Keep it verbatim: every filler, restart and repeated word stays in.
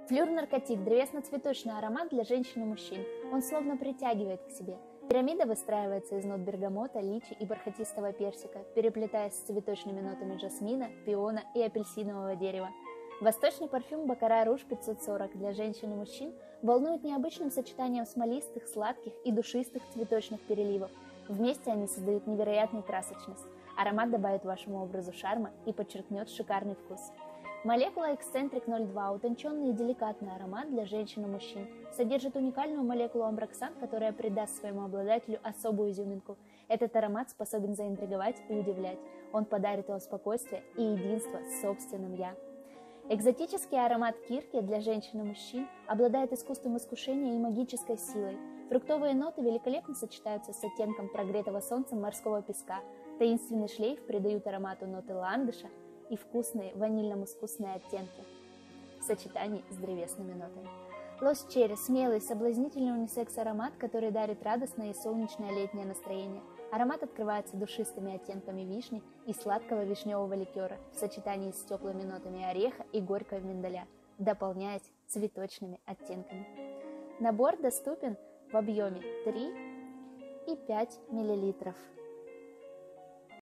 Флюр-наркотик – древесно-цветочный аромат для женщин и мужчин. Он словно притягивает к себе. Пирамида выстраивается из нот бергамота, личи и бархатистого персика, переплетаясь с цветочными нотами жасмина, пиона и апельсинового дерева. Восточный парфюм Баккара Руж пятьсот сорок для женщин и мужчин волнует необычным сочетанием смолистых, сладких и душистых цветочных переливов. Вместе они создают невероятную красочность. Аромат добавит вашему образу шарма и подчеркнет шикарный вкус. Молекула Эксцентрик ноль два, утонченный и деликатный аромат для женщин и мужчин, содержит уникальную молекулу амброксан, которая придаст своему обладателю особую изюминку. Этот аромат способен заинтриговать и удивлять. Он подарит вам спокойствие и единство с собственным «я». Экзотический аромат кирки для женщин и мужчин обладает искусством искушения и магической силой. Фруктовые ноты великолепно сочетаются с оттенком прогретого солнцем морского песка. Таинственный шлейф придают аромату ноты ландыша и вкусные ванильно-мускусные оттенки в сочетании с древесными нотами. Лос Черри – смелый, соблазнительный унисекс-аромат, который дарит радостное и солнечное летнее настроение. Аромат открывается душистыми оттенками вишни и сладкого вишневого ликера в сочетании с теплыми нотами ореха и горького миндаля, дополняясь цветочными оттенками. Набор доступен в объеме три и пять миллилитров.